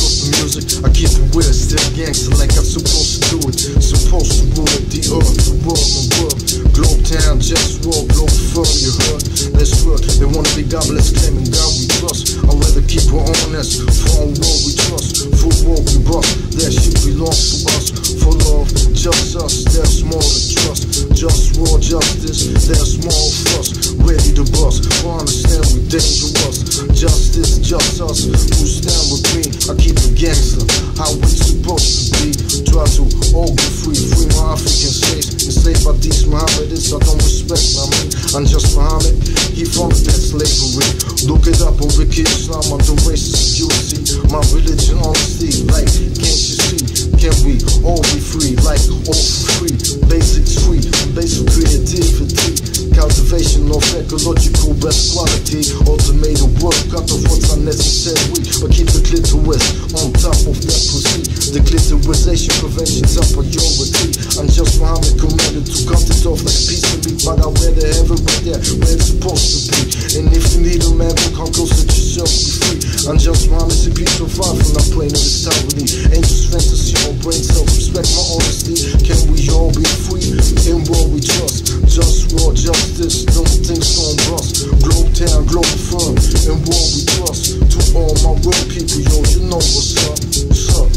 off the music, I keep it weird, still gangster like I'm supposed to do it. Supposed to rule it, the earth, the world, my world. Globe town, just walk, globe firm, you heard? Let's work, they wanna be godless, claiming God we trust. I'd rather keep her honest, for our world we trust. For world we bust, that shit belongs to us. For love, just us, there's more to trust. Just war, justice, there's more for us. Ready to bust, for understand we dangerous. Justice, just us, who stand with me. I keep it gangster, how we supposed to be. Try to all be free, free my African slaves. Enslaved by these Mohammedists, I don't respect, I mean, I'm just Muhammad, he founded that slavery. Look it up on Wiki Islam, I'm the racist, you see. My religion, honesty, like, can't you see? Can we all be free, like, all for free? Basics free, basic creativity. Cultivation of ecological best quality. Automated work, cut off what's unnecessary. But keep the clitoris on top of that pussy. The clitorisation prevention's a priority. I'm just Muhammad commanded to cut it off like a piece of meat. But I'd rather have it right there where it's supposed to be. And if you need a man, come close to yourself, be free. I'm just Muhammad, a piece of fire from that plane of this town with me. Angels, fantasy, or brain cells, respect my honesty. Can we all be free in what we trust? Just war, justice, don't think on bust. Globe town, globe firm, and what we trust. To all my world people, yo, you know what's up, what's up.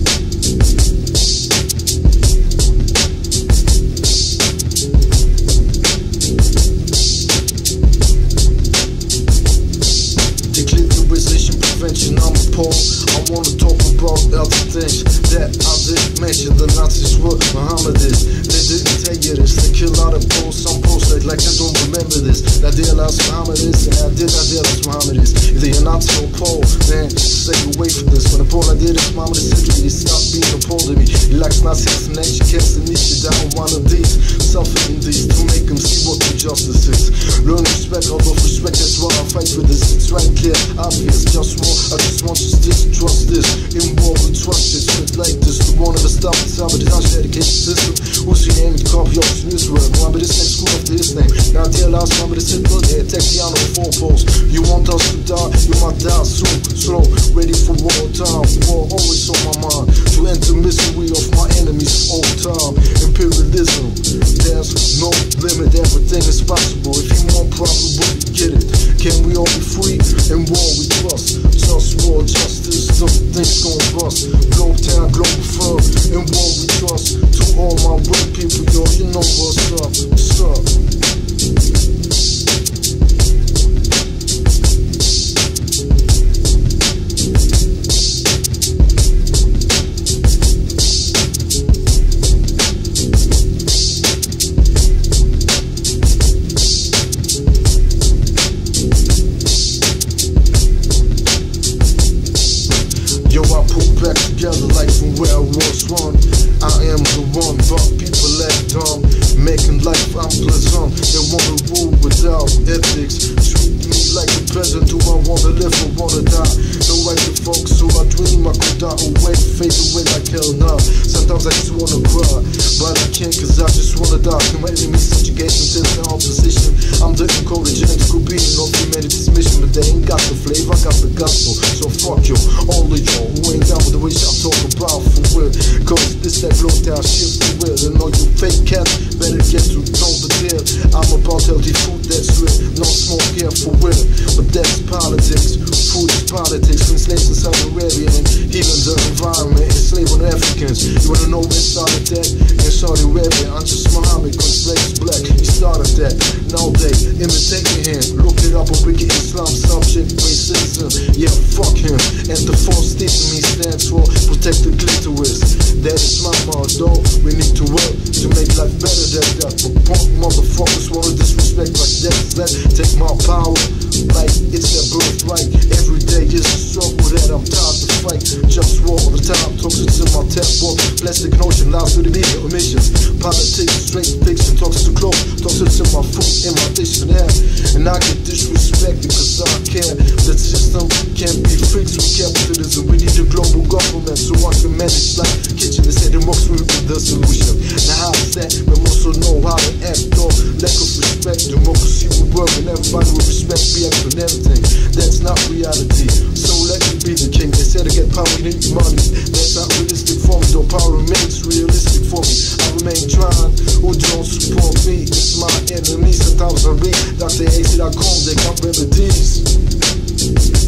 Declitteraization prevention, I'm appalled. I wanna talk about other things that I didn't mention. The Nazis were Mohammedists. They didn't tell you this. They kill out of posts. Some posts like I don't remember this. That they allow Mohammedists and I did Mohammedists. If they are not so cold, then stay away from this. When the Paul I did is Mohammedist history, they stop being appalled to me. He likes Nazis and next kids and each down one of these. Suffering these to make them see what the justice is. Learn respect, out of respect, that's why I fight for this. It's right clear, obvious, just war. I just want you to trust this. In war we trust it, shit like this. The one of the stop and sabotage dedication system. Who's your name? You copy option Israel. Mohammedist next school after his name. Now tell us Mohammedist Hitler, they attack the honor of 4 posts. You want us to die, you might die soon. Slow, ready for war time. War always on my mind. To end the misery of my enemies all time. Imperialism, there's no limit, everything is possible. If you want probably get it. Can we all be free? In war we trust. Just war, justice, something's gon' bust. Globe town, global firm. In war we trust. To all my real people, yo, you know what's up, what's up. Yo, I put back together like from where I was run. I am the one, but people act dumb, making life unpleasant. They wanna rule without ethics. Treat me like a peasant. Do I wanna live or wanna die? No right to focus, so I dream I could die away, fade away like hell now. Sometimes I just wanna cry, but I can't cause I just wanna die. My enemies subjugation, there's no opposition. I'm the encoded genetic being of humanity's mission, but they ain't got the flavor, I got the gospel. So fuck you, all of y'all who ain't down with the wish I'm talking about for real. Cause this that glow down shit for real. And all you fake cats better get to know the deal. I'm about healthy food that's real, no smoke here for real. But that's politics, food is politics. When slaves in Saudi Arabia and healing the environment, enslaving Africans. You wanna know where started that? In Saudi Arabia, I'm just Muhammad, cause slaves black. He started that, now they imitate him. Look it up on Wiki Islam, subject racism. Yeah, fuck him. And the false teaching me stands for protect the clitoris. That is my motto. We need to work to make life better than that. But punk motherfuckers wanna disrespect like that. Take my power like it's their birthright. Every day is a struggle that I'm tired to fight. Just war all the time, toxins in my tap book. Plastic notion, lies to the media, emissions. Politics, straight fiction, toxins to clothes. Toxins in my food, in my dictionary. And I get disrespected cause I care. The system can't be fixed with capitalism. We need a global government so I can manage life. Kitchen is heading works with the solution. Now how is that? We also know how to act though. Lack of respect, democracy will work and everybody will respect, react on everything. That's not reality. So let me be the king. They said get power, you need money. That's not realistic for me, though power remains realistic for me. I remain trying, who don't support me? It's my enemy, sometimes I read Dr. AC.com, they got remedies.